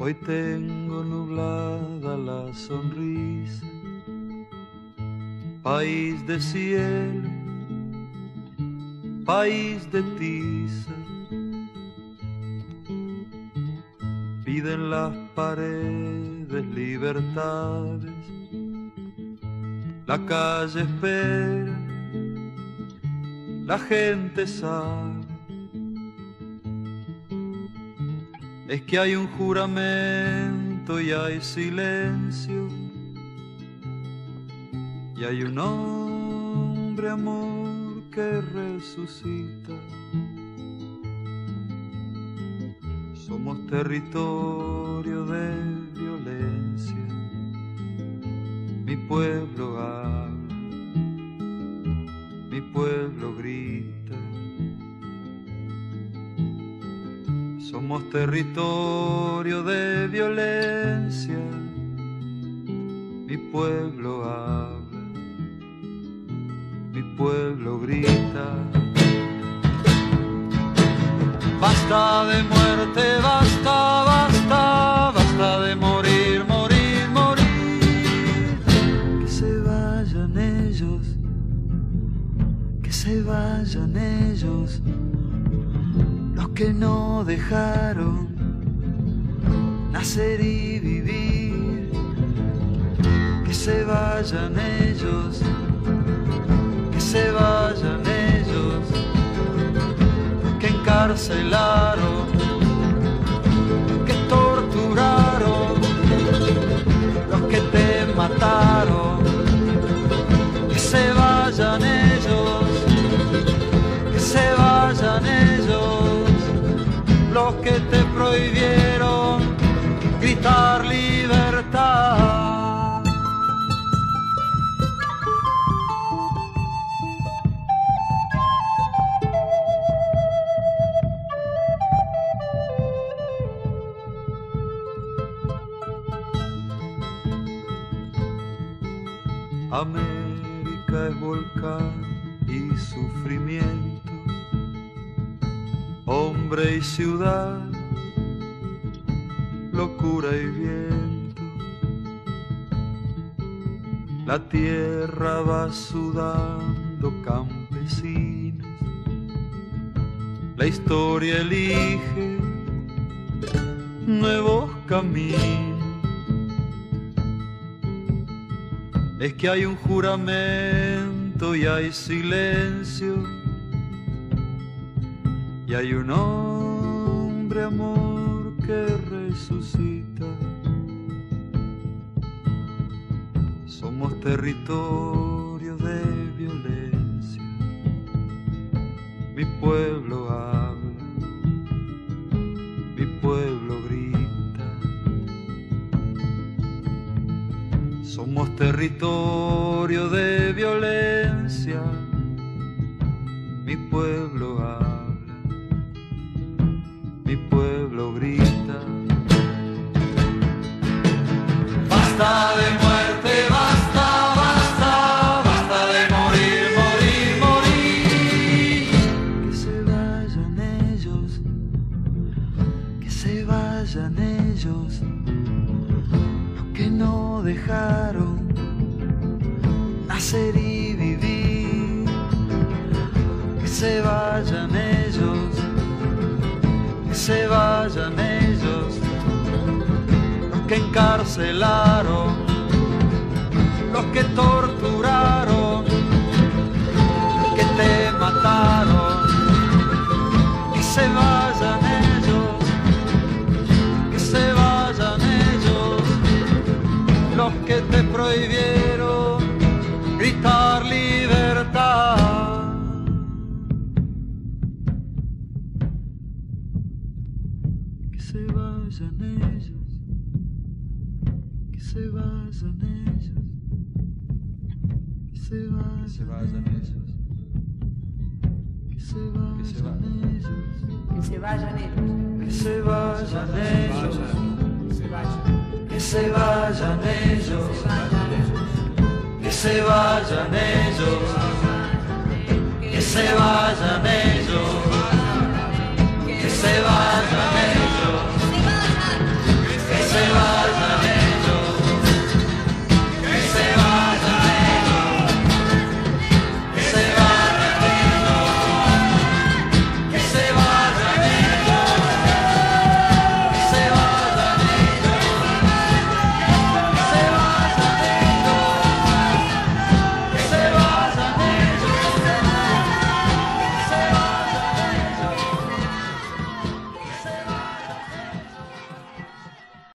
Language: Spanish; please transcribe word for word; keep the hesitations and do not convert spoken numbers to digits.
Hoy tengo nublada la sonrisa, país de cielo, país de tiza. Piden las paredes libertades, la calle espera, la gente sabe. Es que hay un juramento y hay silencio, y hay un hombre, amor, que resucita. Somos territorio de violencia, mi pueblo habla, mi pueblo grita. Somos territorio de violencia, mi pueblo habla, mi pueblo grita. Basta de muerte, basta, basta, basta de morir, morir, morir. Que se vayan ellos, que se vayan ellos, los que no dejaron nacer y vivir. Que se vayan ellos, que se vayan ellos, que encarcelaron, que torturaron, los que te mataron. Que se vayan ellos, que se vayan ellos, los que te prohibieron gritar libertad. América es volcán y sufrimiento, hombre y ciudad, locura y viento. La tierra va sudando campesinos, la historia elige nuevos caminos. Es que hay un juramento y hay silencio, y hay un hombre, amor, que resucita. Somos territorio de violencia, mi pueblo habla, mi pueblo grita. Somos territorio de violencia, mi pueblo habla, mi pueblo grita. Basta de muerte, basta, basta, basta de morir, morir, morir. Que se vayan ellos, que se vayan ellos, los que no dejaron nacer y vivir. Que se vayan ellos, que se vayan ellos, los que encarcelaron, los que torturaron, los que te mataron. Que se vayan ellos, que se vayan ellos, los que te prohibieron gritar libertad. Que se vayan ellos, que se vayan ellos, que se vayan ellos, que se vayan ellos, Que se vayan ellos. que se vayan ellos, que se vayan ellos, que se vayan